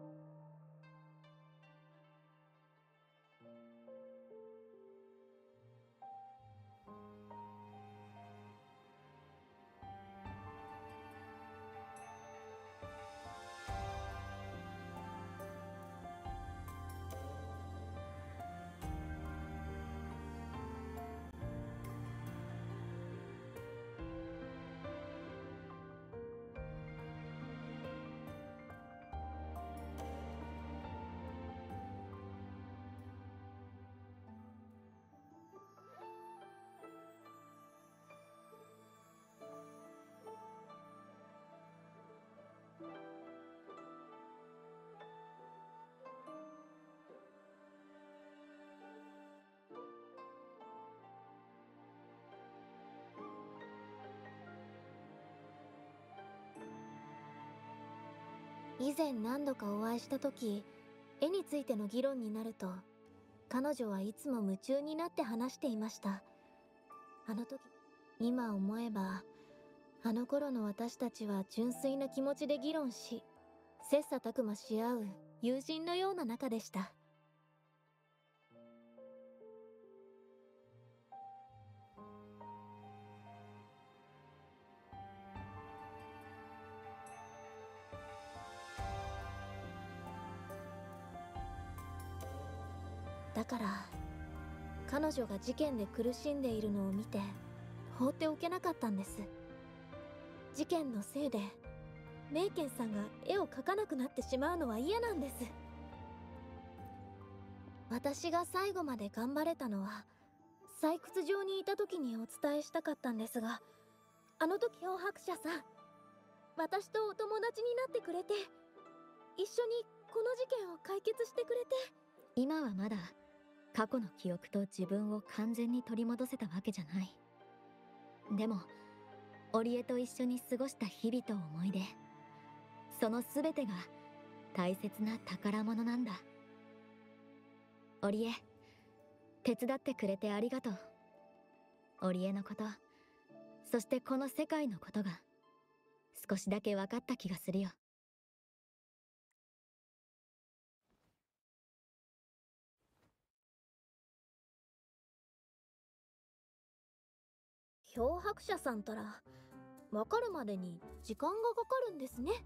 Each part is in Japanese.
以前何度かお会いした時、絵についての議論になると、彼女はいつも夢中になって話していました。あの時、今思えば、あの頃の私たちは純粋な気持ちで議論し、切磋琢磨し合う友人のような仲でした。だから、彼女が事件で苦しんでいるのを見て、放っておけなかったんです。事件のせいで、メイケンさんが絵を描かなくなってしまうのは嫌なんです。私が最後まで頑張れたのは、採掘場にいた時にお伝えしたかったんですが、あの時漂白者さん、私とお友達になってくれて、一緒にこの事件を解決してくれて。 今はまだ過去の記憶と自分を完全に取り戻せたわけじゃない。でも織江と一緒に過ごした日々と思い出、その全てが大切な宝物なんだ。織江、手伝ってくれてありがとう。織江のこと、そしてこの世界のことが少しだけ分かった気がするよ。 漂白者さんたら分かるまでに時間がかかるんですね。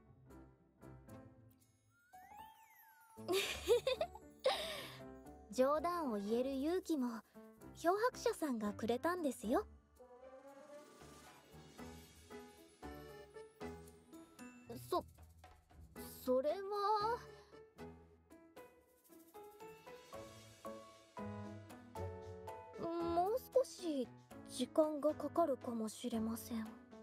冗談を言える勇気も漂白者さんがくれたんですよ。それはもう少し時間がかかるかもしれません。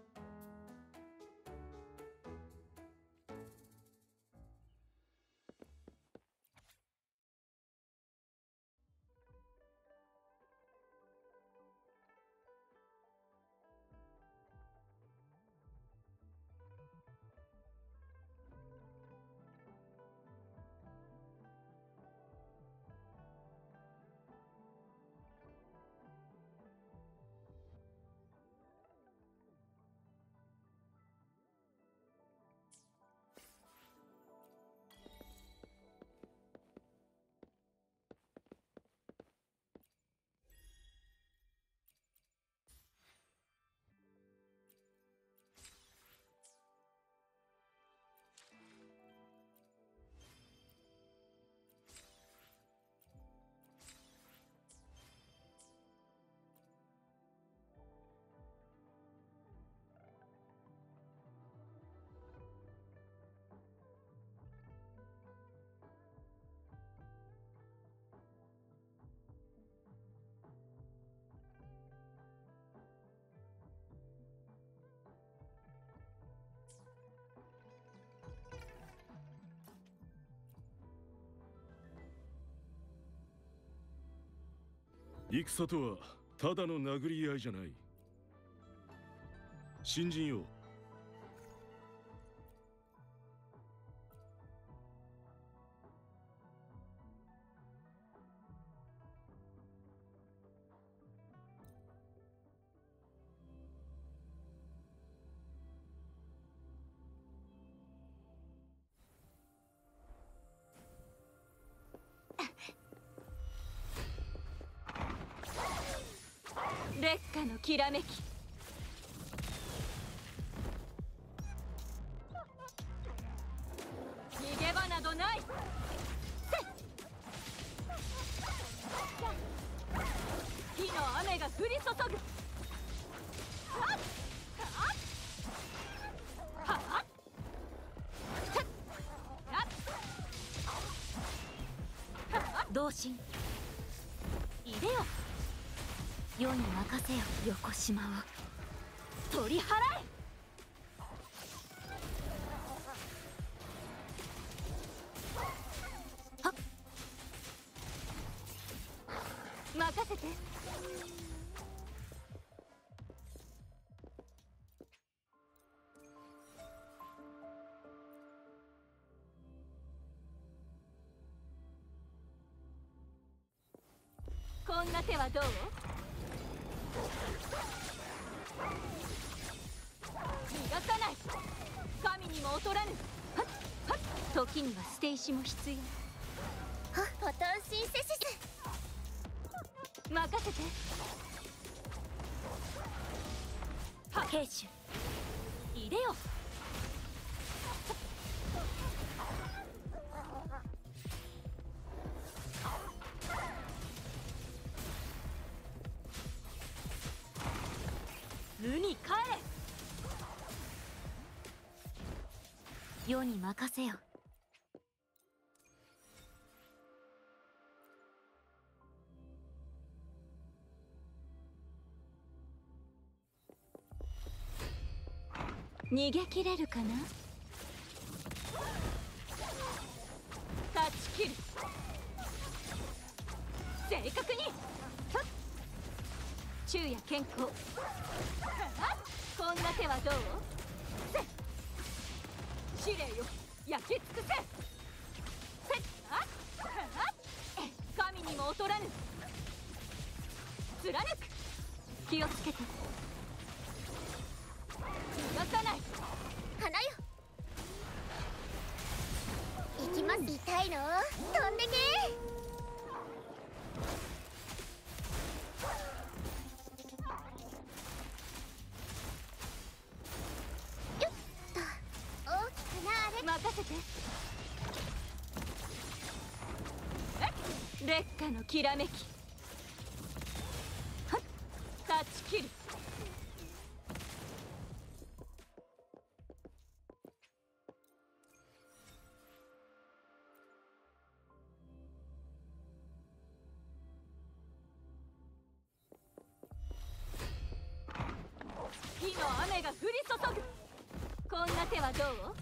戦とはただの殴り合いじゃない。新人よ、 烈火のきらめき。逃げ場などない。火の雨が降り注ぐ。同心いでよ。世に任せよ。横島を取り払え。はっ、任せて。こんな手はどう？逃がさない。神にも劣らぬ。はっはっ、時には捨て石も必要。 ポトンシンセシス。 任せて。兵士いでよ。無に帰れ。世に任せよ。逃げ切れるかな。断ち切る。正確に。昼夜健康。こんな手はどう？せ試練よ、焼き尽くせ。神にも劣らぬ。貫く。気をつけて。逃がさない。 花よ。行きます。痛いの？飛んでけ。任せて。烈火のきらめき。はっ、断ち切る。火の雨が降り注ぐ。こんな手はどう？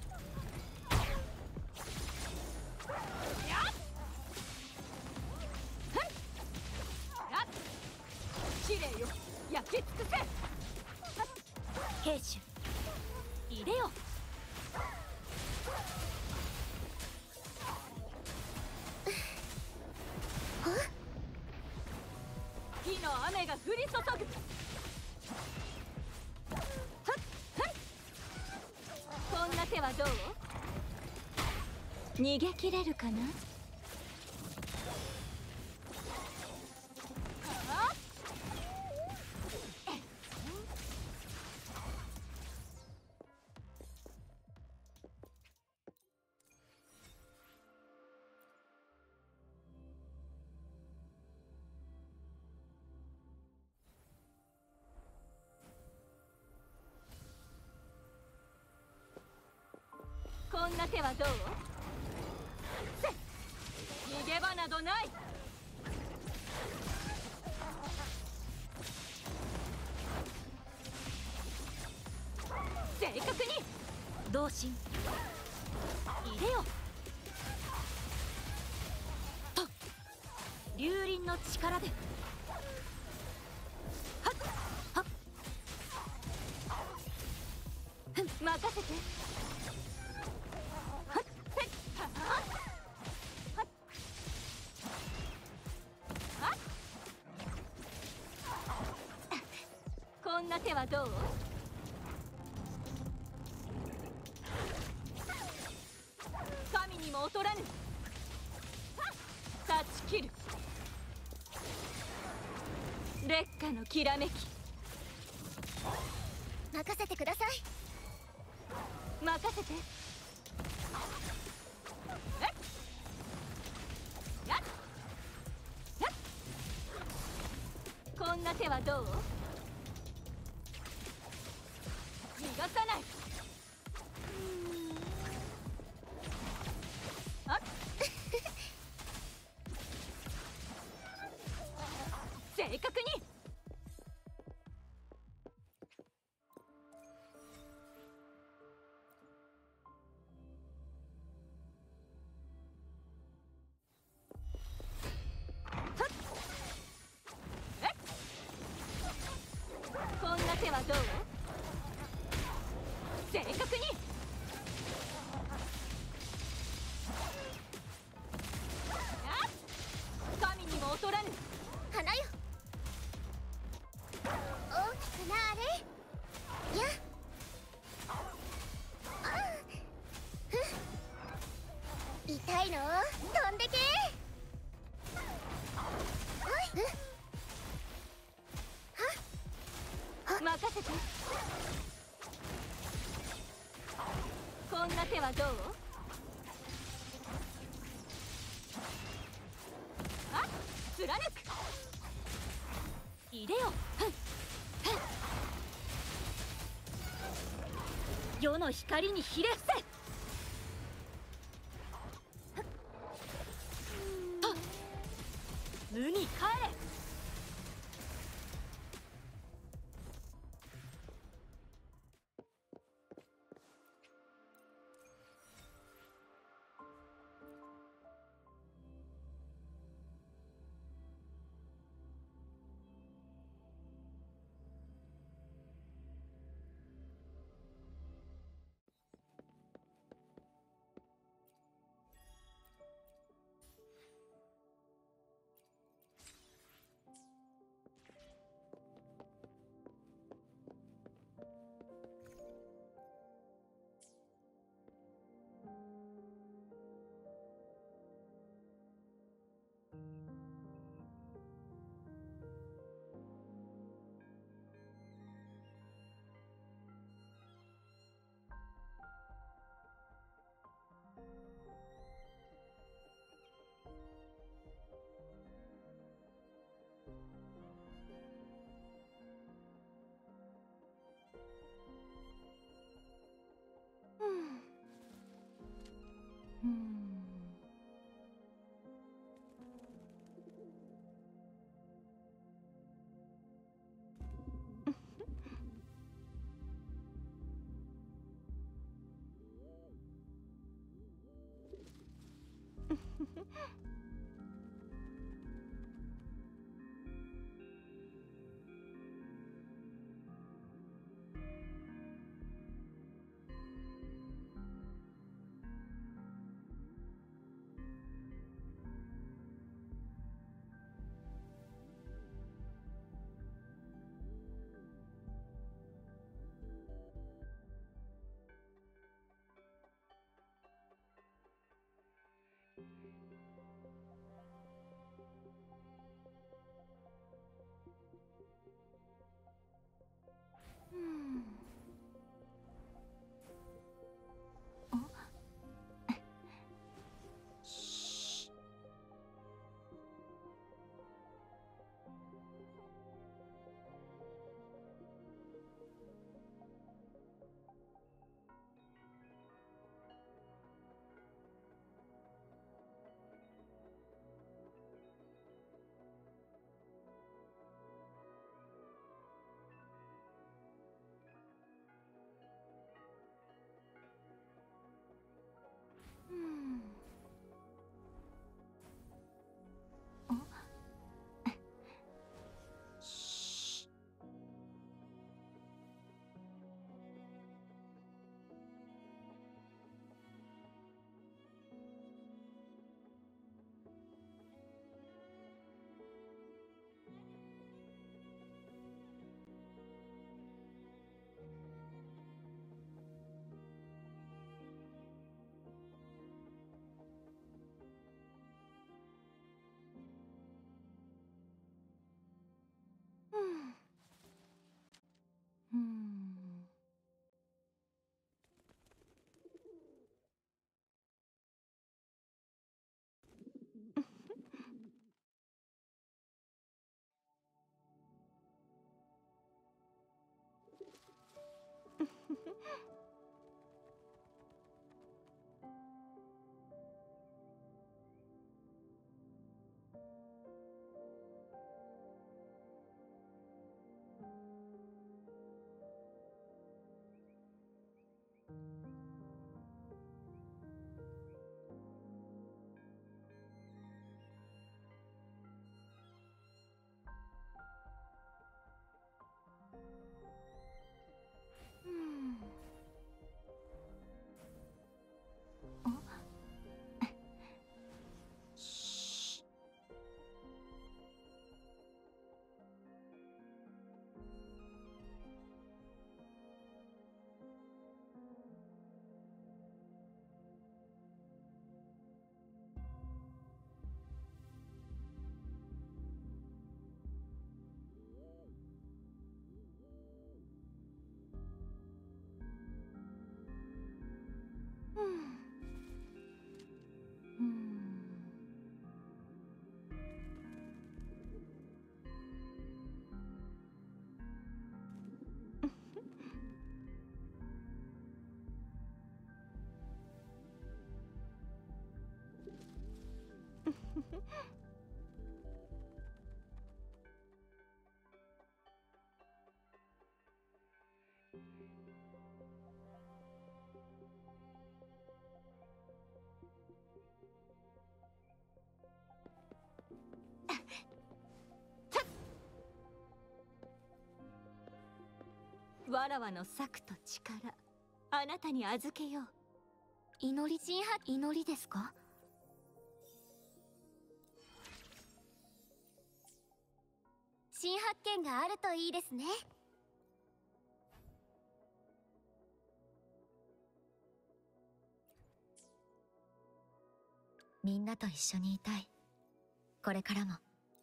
試練よ、焼き尽くせ。兵士いでよ。火の雨が降り注ぐ。こんな手はどう？逃げ切れるかな。こんな手はどう？逃げ場などない。正確に。同心いでよ。と龍輪の力で。はっはっ、任せて。こんな手はどう？神にも劣らぬ。断ち切る。烈火のきらめき。 任せてください。 任せて。こんな手はどう？逃がさない。あっ正確に。こんな手はどう？正確に。神にも劣らぬ。 花よ、大きくなあれ。や痛いの飛んでけ。おい、 任せて。こんな手はどう？あ、貫く。入れよ。世の光にひれ伏せ。無に帰れ。 わらわの策と力、あなたに預けよう。 祈りですか？新発見があるといいですね。 みんなと一緒にいたい。これからも。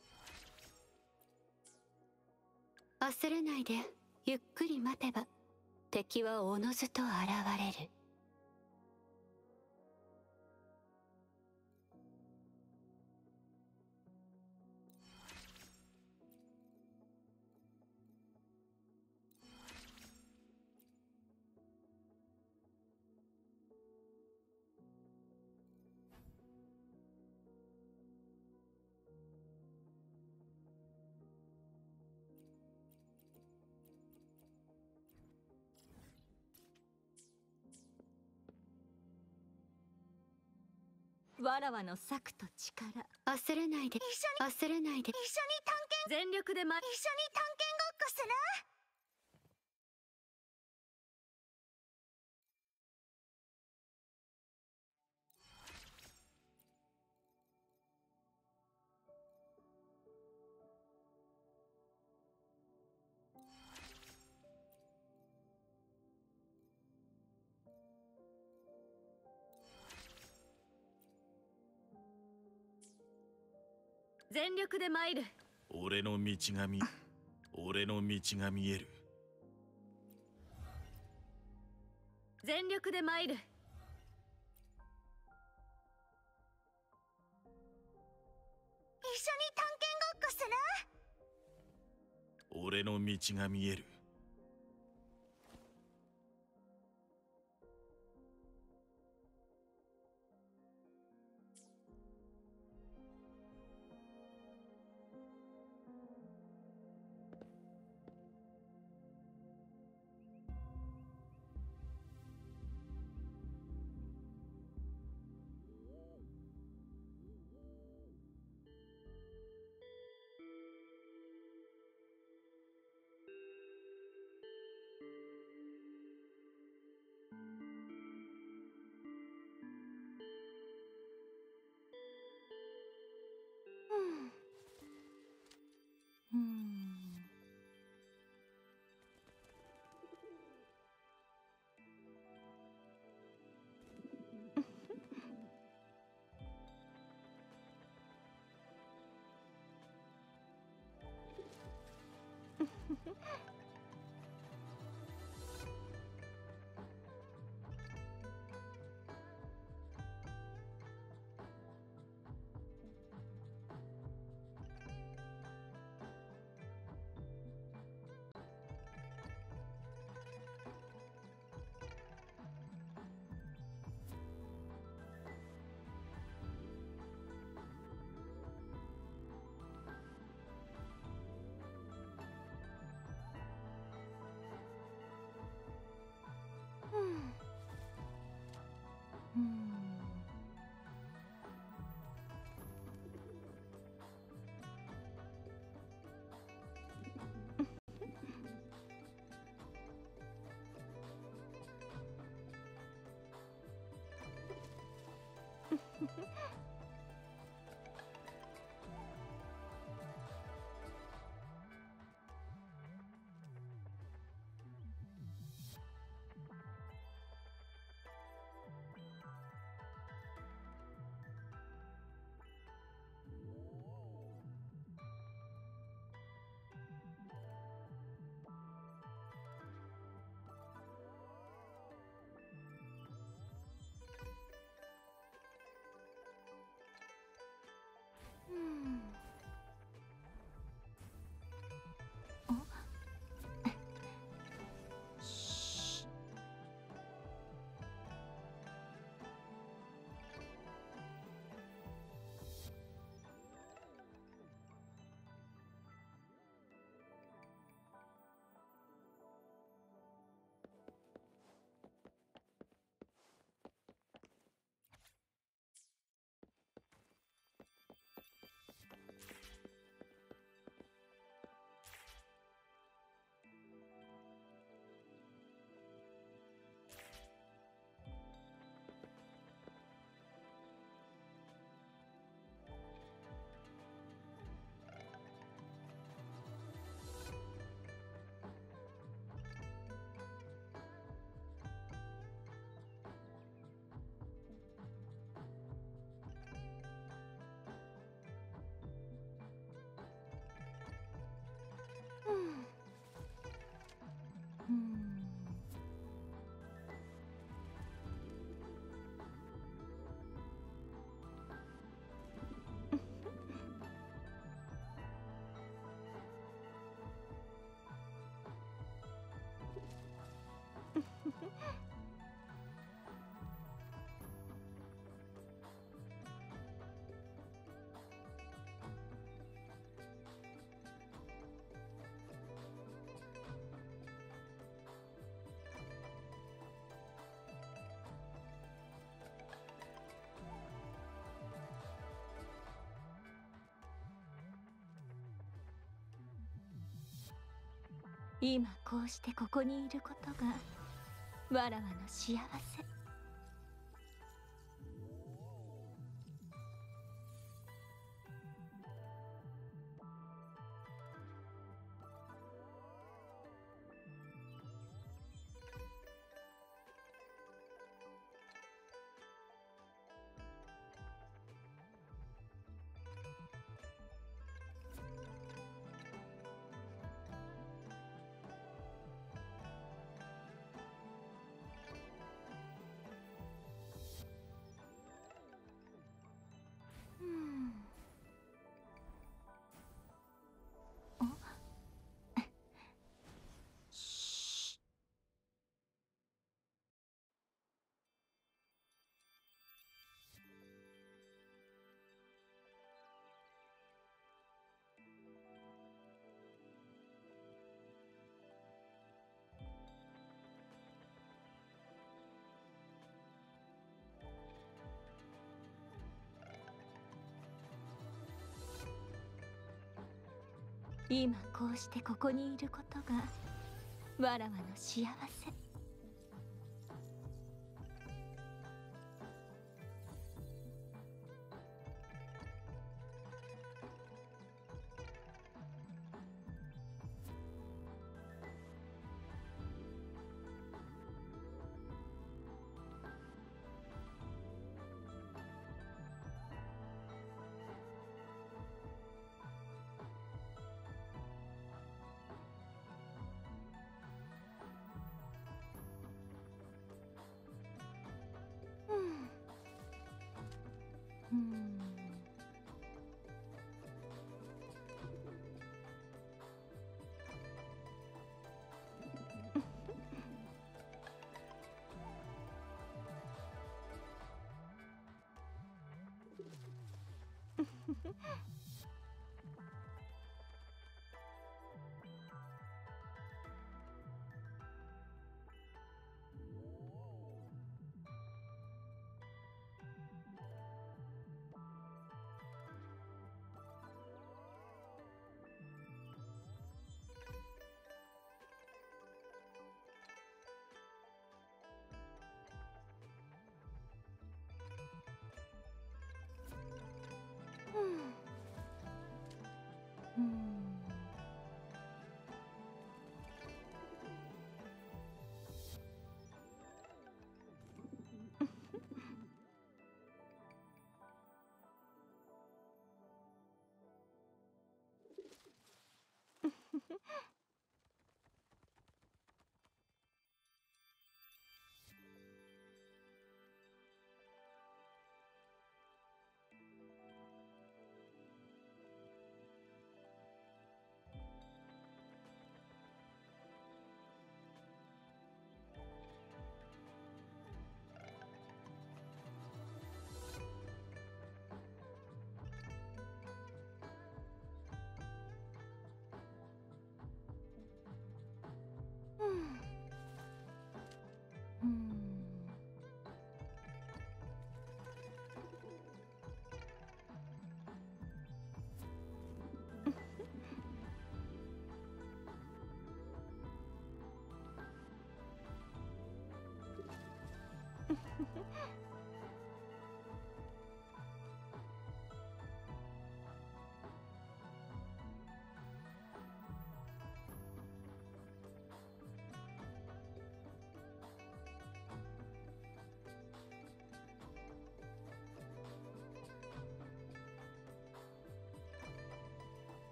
焦れないで、ゆっくり待てば敵はおのずと現れる。わらわの策と力、焦れないで、焦れないで、 一緒に探検全力で一緒に探検ごっこする？ 全力で参る。 俺の道が見える。 全力で参る。 一緒に探検ごっこする？ 俺の道が見える。 今こうしてここにいることがわらわの幸せ。今こうしてここにいることがわらわの幸せ。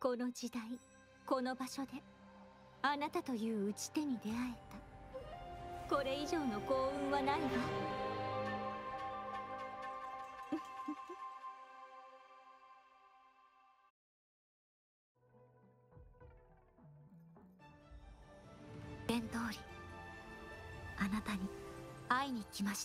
この時代この場所であなたという打ち手に出会えた。これ以上の幸運はないわ。 伝通り、あなたに会いに来ました。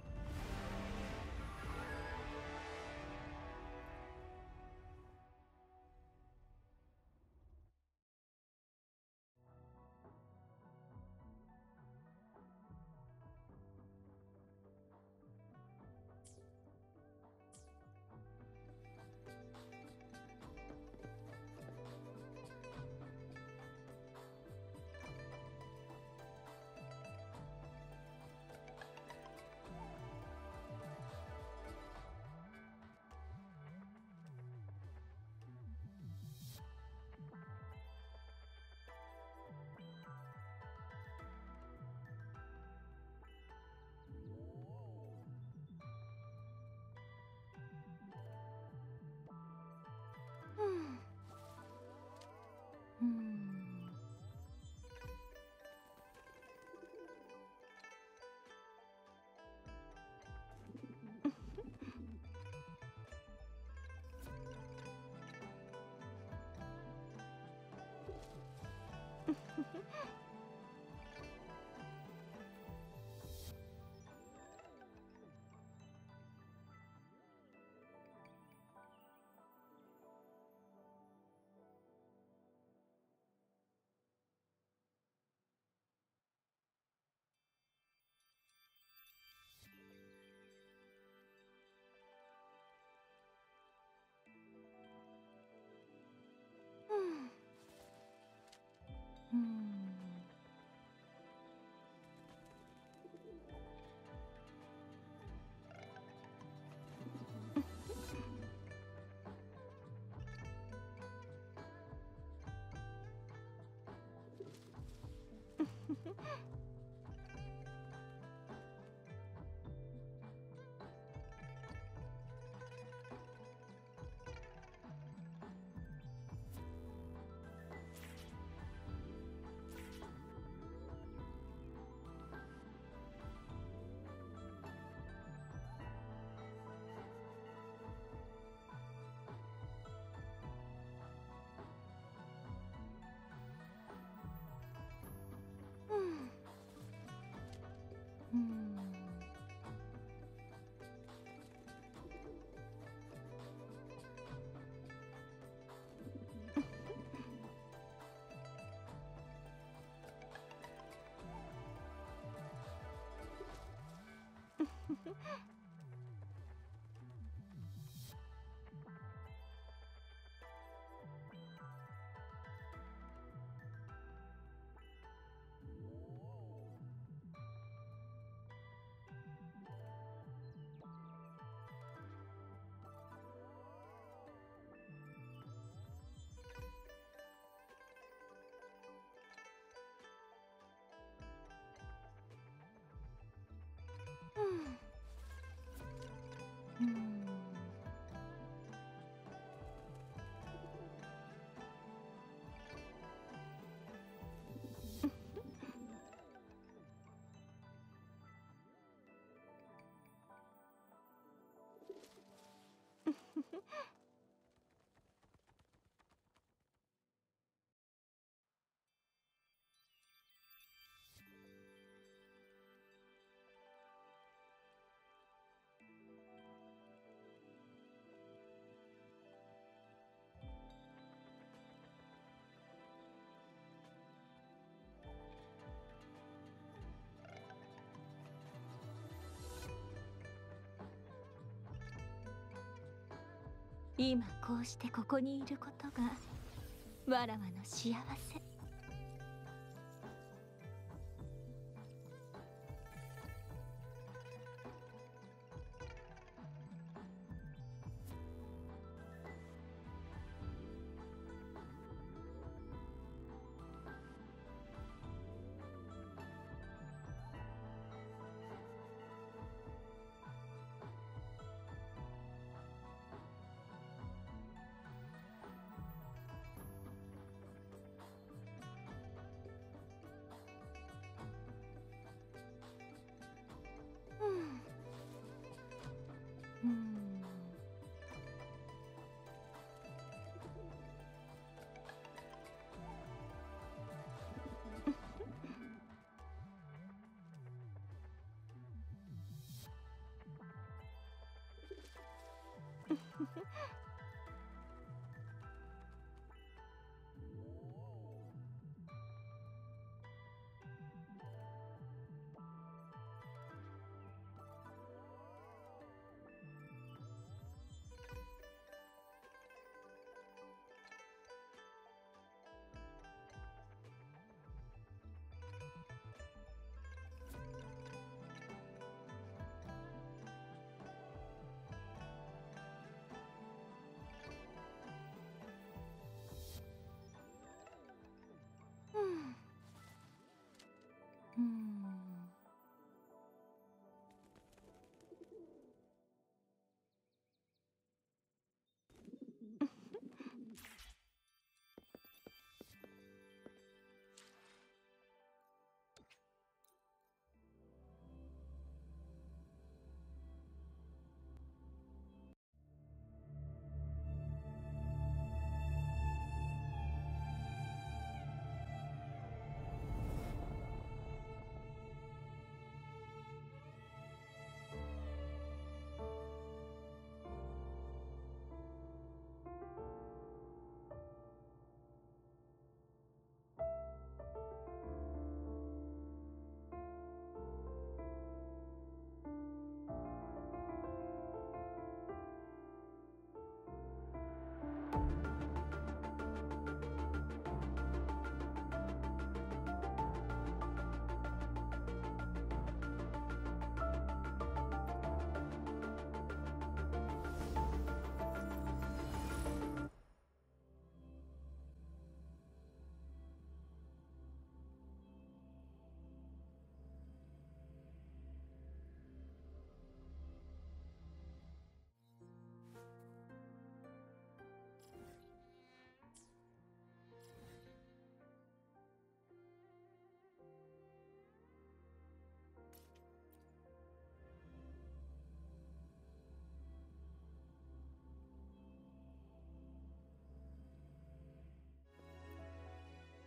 今こうしてここにいることがわらわの幸せ。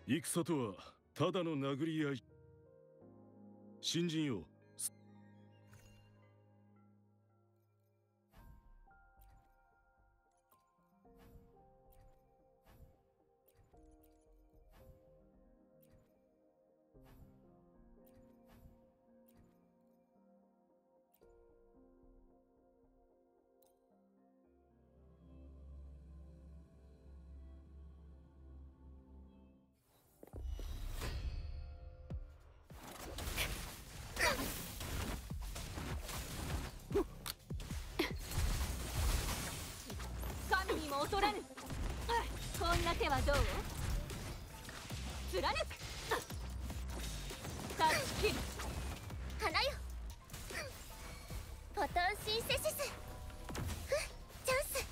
戦とはただの殴り合い。新人よ。 神にも劣らぬ。こんな手はどう？貫く。断ち切る。 花よ。フォトンシンセシス。チャンス。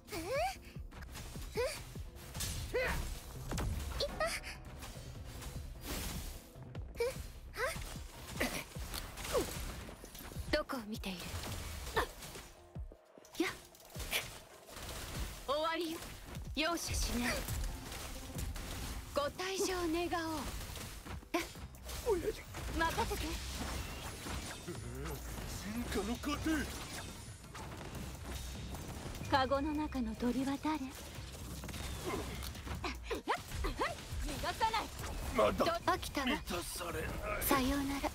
いった。 どこを見ている？やっ、終わりよ。容赦しない。ご退場願おう。 任せて。 進化の過程。 カゴの中の鳥は誰？逃がさない。 まだ飽きたわ。 満たされない。 さようなら。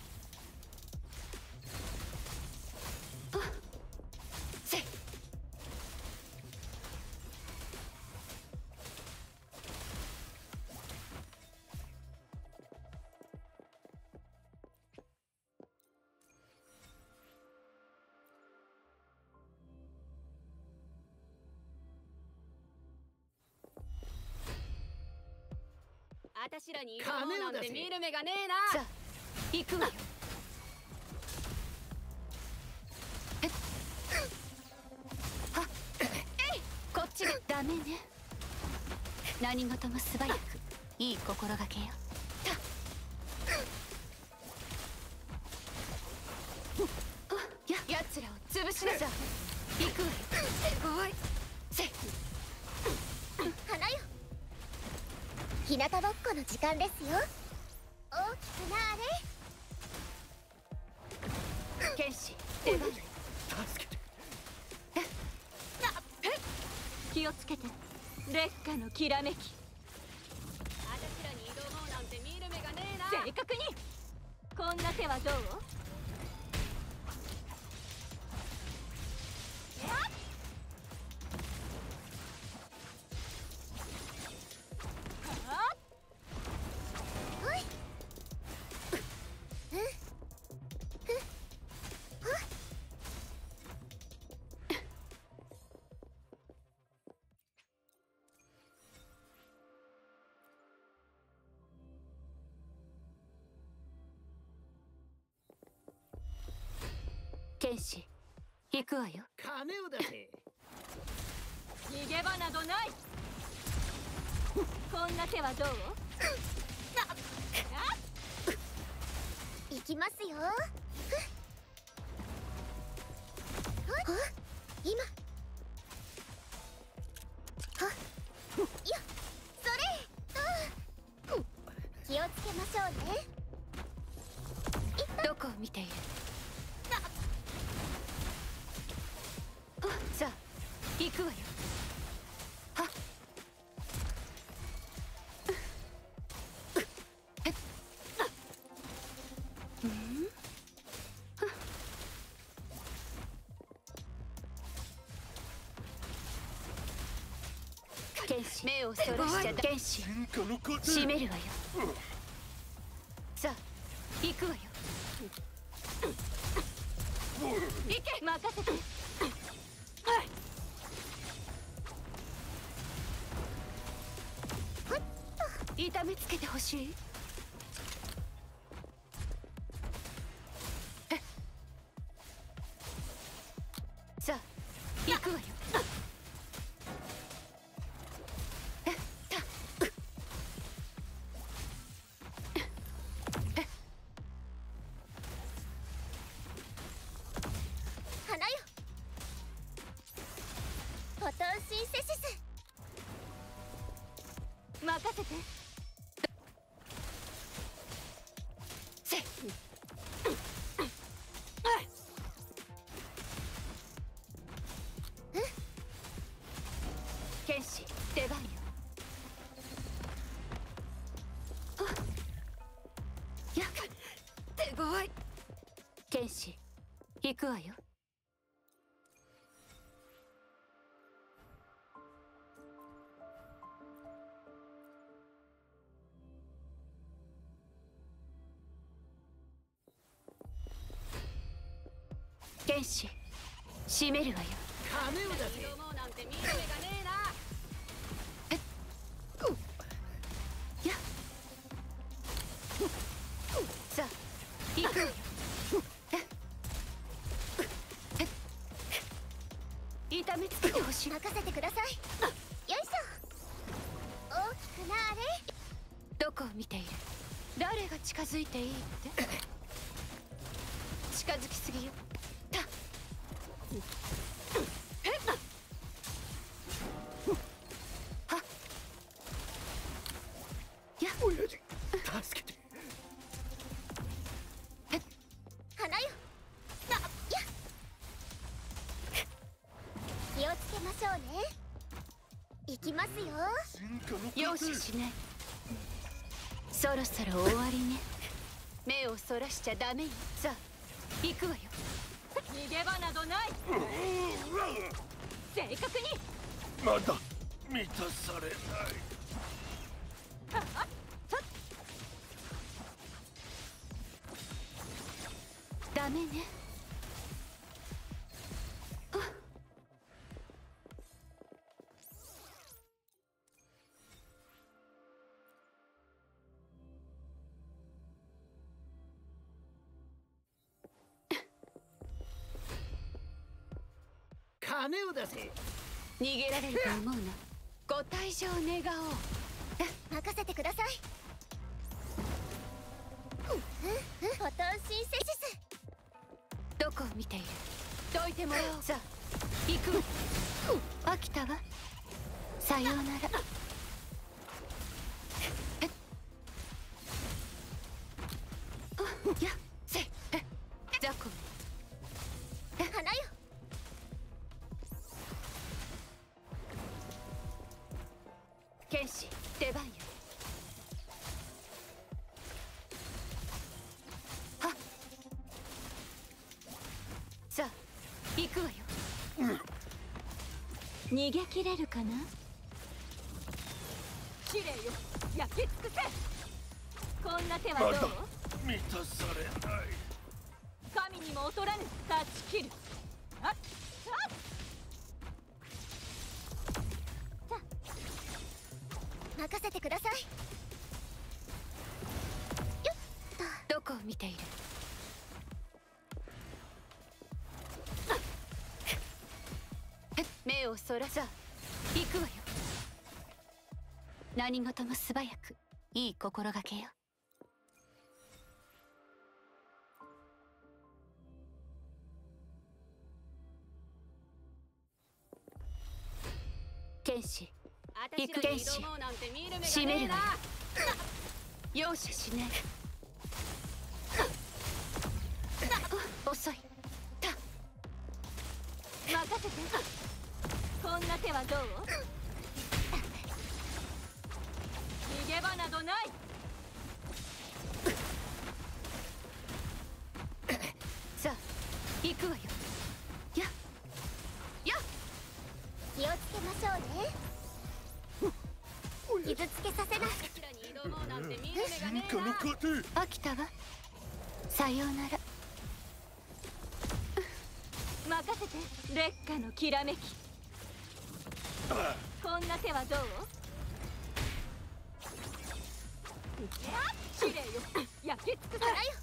せい。 あたしらに色物なんて見る目がねえな。 さあ、行くわよ。はっ、こっちがダメね。何事も素早く、いい心がけよ。やつらを潰しなさい。行くわよ。おい、せい。 花よ。日向ぼっこの時間ですよ。大きくなーれ。 剣士、出番。 助けて。 気をつけて。劣化のきらめき。あたしらに挑もうなんて見る目がねえな。正確に。こんな手はどう？ 剣士、行くわよ。 金を出せ。 逃げ場などない。こんな手はどう？ 行きますよ。今。よっ、それ。気をつけましょうね。 どこを見ている？さあ、行くわよ。はっ。剣士、目をそらしちゃ剣士、 進化の過程。 閉めるわよ。さあ、行くわよ。 行け。任せて。 痛めつけてほしい。さあ、行くわよ。 花よ。フォトンシンセシス。 任せて。 や手強い。剣士行くわよ。剣士閉めるわよ。 金を出せ。 挑もうなんて見る目がねえな。 やさあ行くわよ。痛めつけてほしい。 任せてください。よいしょ。大きくなあれ。 どこを見ている。誰が近づいていいって近づきすぎよ。たはや親父助けて。 花よ。なや気をつけましょうね。行きますよ。 容赦しない。そろそろ終わりね。目をそらしちゃダメよ。さあ行くわよ。 逃げ場などない。正確に。 まだ満たされない。 ダメね。 金を出せ。 逃げられると思うな。ご退場願おう。 任せてください。フォトンシンセシス。 どこを見ている。どいてもらおう。さあ行くわ。飽きたわ。さようなら。やせ雑魚花よ。 剣士出番よ。はっさあ行くわよ。 逃げ切れるかな。綺麗よ。焼き尽くせ。こんな手はどう。 満たされない。 神にも劣らぬ。断ち切る。あっ任せてください。よっと。 どこを見ている。目をそらさあ行くわよ。何事も素早く。いい心がけよ。剣士私らに挑もうなんて見る目がねえな。 容赦しない。遅い。 任せて。こんな手はどう。逃げ場などない。 さあ行くわよ。やや気をつけましょうね。傷つけさせない。 私らに挑もうなんて見る目がねえ進化のな。 過程。 飽きたわ。さようなら。 任せて。烈火のきらめき。こんな手はどう。綺麗よ。焼き尽くせ。 花よ。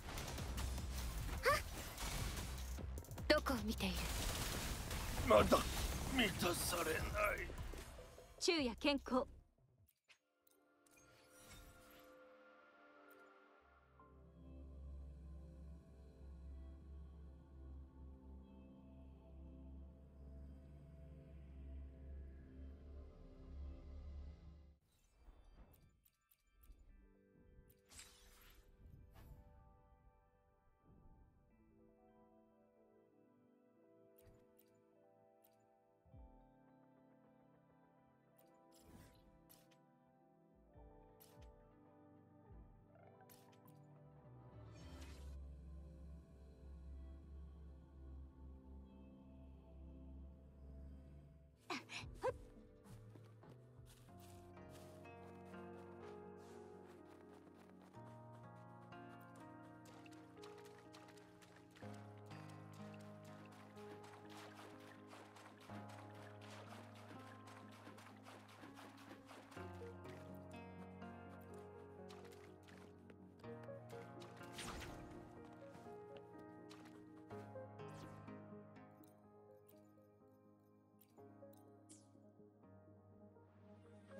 どこを見ている。 まだ満たされない。 昼夜健康。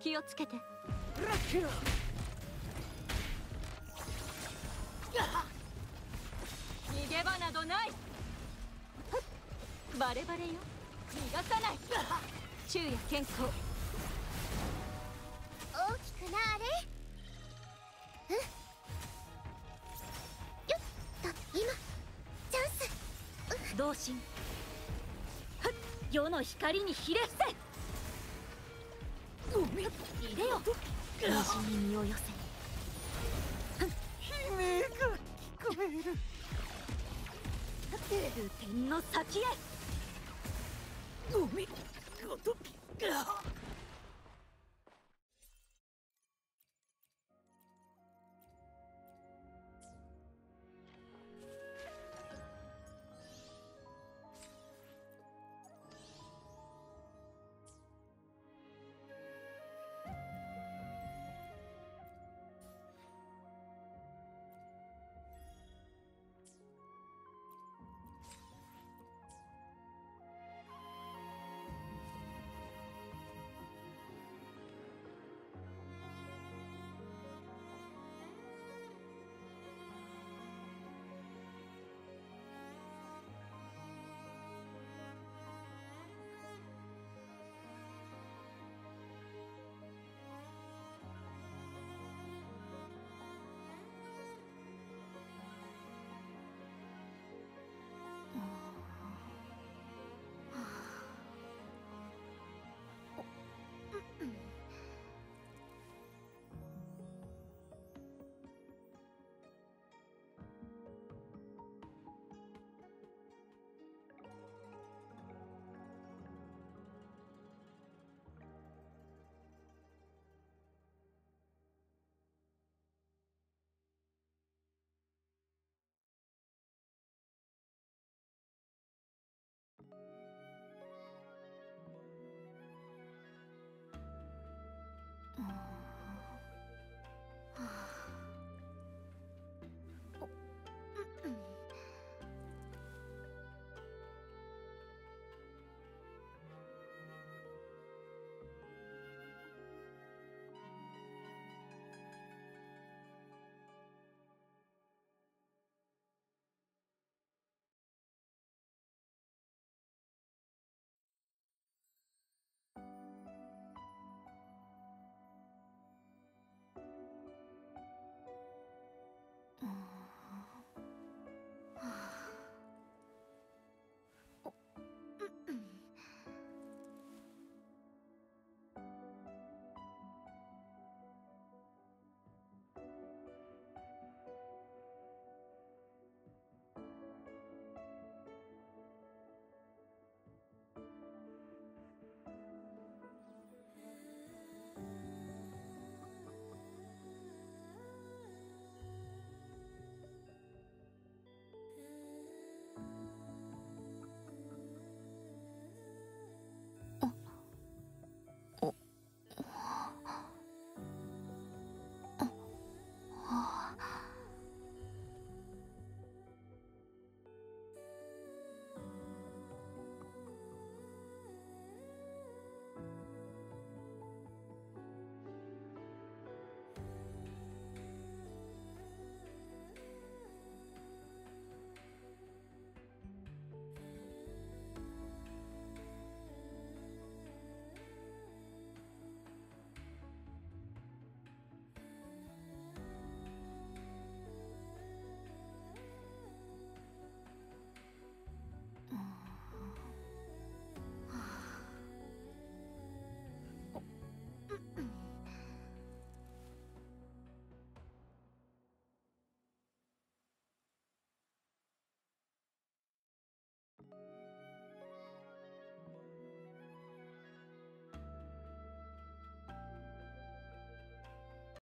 気をつけて。 ラッキー逃げ場などない。バレバレよ、逃がさない。昼夜健康。 大きくなあれ。よっと今チャンス。 同心。世の光にひれ伏せ。入れよ、虹に身を寄せ。 悲鳴が聞こえる。 流天の先へ。 お見事。